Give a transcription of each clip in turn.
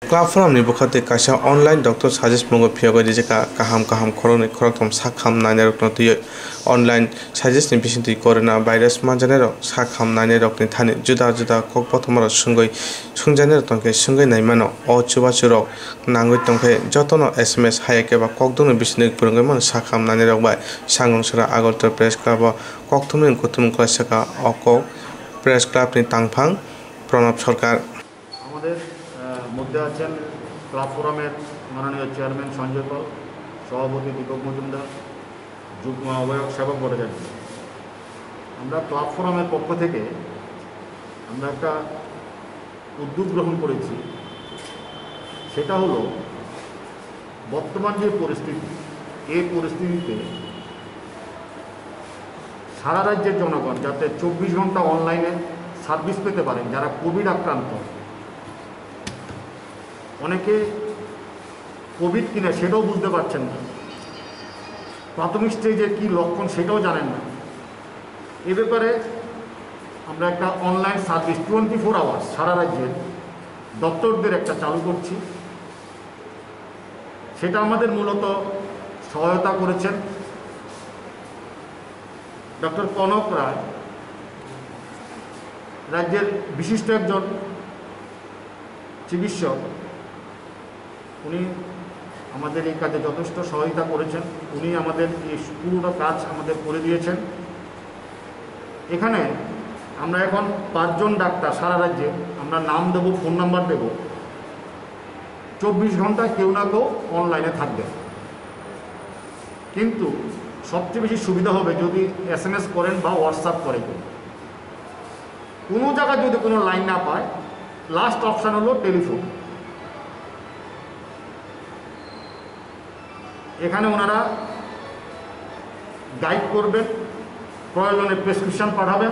Club फोरामनि बखाते कासा ऑनलाइन डॉक्टर साजेस्ट मंगो फियागो जेका kaham खरने खरकथम साखाम नायने रखनो तुय ऑनलाइन साजेस्ट नि बिसिन तुय कोरोना भाइरस मानजाने रक साखाम नायने रखनि थाने जुदा जुदा कक प्रथमर संगै संजाने रतंके संगै नायमानो अ चुबा चुरक नांगै तंखे जतनो एसएमएस हायके बा ककदनो बिसिन पुरंगै मन साखाम नायने रकबाय सांगंसरा आगरतला प्रेस क्लाब ककथुम कुतुम क्लासका अक प्रेस क्लाब नि तांफां प्रणब सरकार আমাদের মধ্যে আছেন ক্লাব ফোরামের মাননীয় চেয়ারম্যান সঞ্জয় পাল, সভাপতি দীপক মজুমদার, যুগ্ম আহ্বায়ক সেবক ভট্টাচার্য। আমরা ক্লাব ফোরামের পক্ষ থেকে আমরা একটা উদ্যোগ গ্রহণ করেছি, সেটা হলো বর্তমান যে পরিস্থিতি, এই পরিস্থিতিতে সারা রাজ্যের জনগণ যাতে 24 ঘন্টা অনলাইনে সার্ভিস পেতে পারেন। যারা কোভিড আক্রান্ত, অনেকে কোভিড কিনা সেটাও বুঝতে পারছেন না, প্রাথমিক স্টেজে কী লক্ষণ সেটাও জানেন না। এ ব্যাপারে আমরা একটা অনলাইন সার্ভিস 24 আওয়ার্স সারা রাজ্যের দপ্তরদের একটা চালু করছি। সেটা আমাদের মূলত সহায়তা করেছেন ডক্টর কনক রায়, রাজ্যের বিশিষ্ট একজন চিকিৎসক। উনি আমাদের এই কাজে যথেষ্ট সহায়তা করেছেন, উনি আমাদের এই পুরো কাজ আমাদের করে দিয়েছেন। এখানে আমরা এখন 5 জন ডাক্তার সারা রাজ্যে আমরা নাম দেব, ফোন নাম্বার দেব, 24 ঘন্টা কেউ না কেউ অনলাইনে থাকবে। কিন্তু সবচেয়ে বেশি সুবিধা হবে যদি SMS করেন বা হোয়াটসঅ্যাপ করেন। কোনো জায়গায় যদি কোনো লাইন না পায়, লাস্ট অপশান হলো টেলিফোন। এখানে ওনারা গাইড করবেন, প্রয়োজনে প্রেসক্রিপশান পাঠাবেন,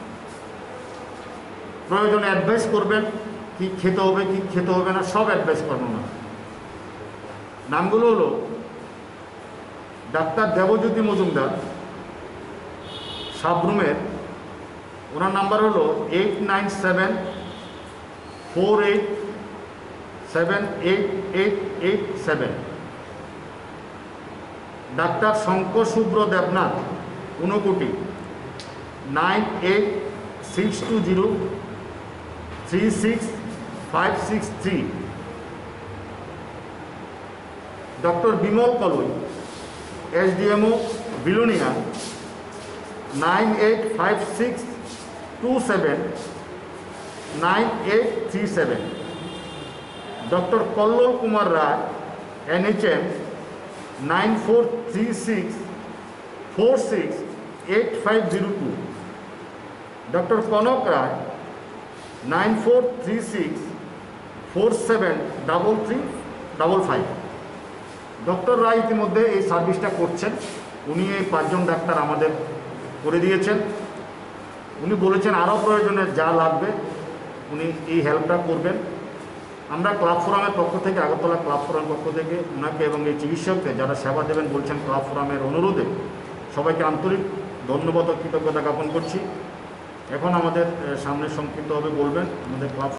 প্রয়োজনে অ্যাডভাইস করবেন কি খেতে হবে কি খেতে হবে না, সব অ্যাডভাইস করবেন না। নামগুলো হলো ডাক্তার দেবজ্যোতি মজুমদার, সাবরুমের। ওনার নাম্বার হলো 8974878887। ডাক্তার Shankar Shubhra Debnath, Unakoti, 9862036563। Doctor Bimal Kaloi, SDMO, Belonia, 9856279837। Doctor Kallol Kumar Ray, NHM, 9436468502। Doctor Kanak Ray, 9436473355। Doctor Ray ইতিমধ্যে এই সার্ভিসটা করছেন। উনি এই 5 জন ডাক্তার আমাদের করে দিয়েছেন। উনি বলেছেন আরও প্রয়োজনে যা লাগবে উনি এই হেল্পটা করবেন। আমরা ক্লাব ফোরামের পক্ষ থেকে, আগরতলা ক্লাব ফোরামের পক্ষ থেকে ওনাকে এবং এই চিকিৎসককে যারা সেবা দেবেন বলছেন ক্লাব ফোরামের অনুরোধে সবাইকে আন্তরিক ধন্যবাদ ও কৃতজ্ঞতা জ্ঞাপন করছি। এখন আমাদের সামনে সংক্ষিপ্তভাবে বলবেন আমাদের ক্লাব